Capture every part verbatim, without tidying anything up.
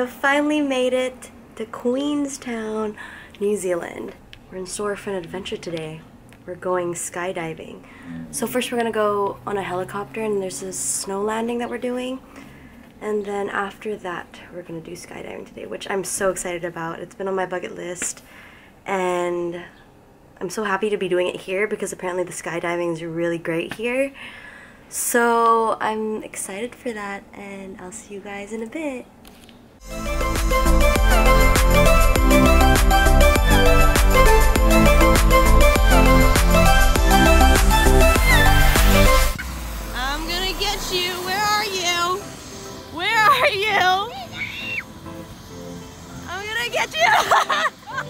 have finally made it to Queenstown, New Zealand. We're in store for an adventure today. We're going skydiving. So first we're gonna go on a helicopter and there's this snow landing that we're doing. And then after that, we're gonna do skydiving today, which I'm so excited about. It's been on my bucket list and I'm so happy to be doing it here because apparently the skydiving is really great here. So I'm excited for that and I'll see you guys in a bit. I'm gonna get you. Where are you? Where are you? I'm gonna get you.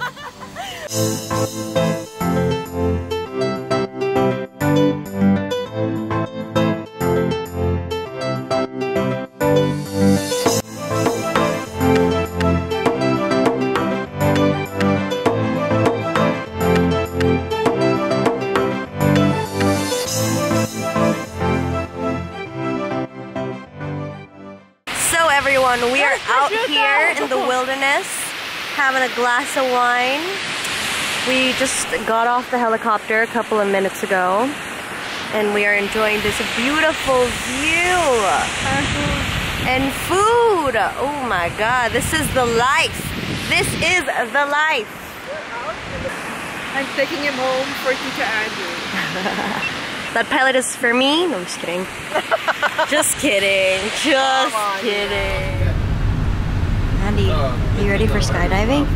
Everyone, we are out here in the wilderness having a glass of wine. We just got off the helicopter a couple of minutes ago and we are enjoying this beautiful view and food. Oh my god, this is the life. This is the life. I'm taking him home for Teacher Andrew. That pilot is for me? No, I'm just kidding. Just kidding. Just on, kidding. Andy, are you ready for skydiving?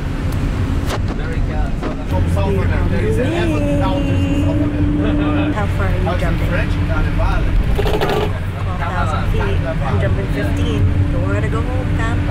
How far are you jumping? twelve thousand feet. I'm jumping fifteen. Don't want to go home, Pam.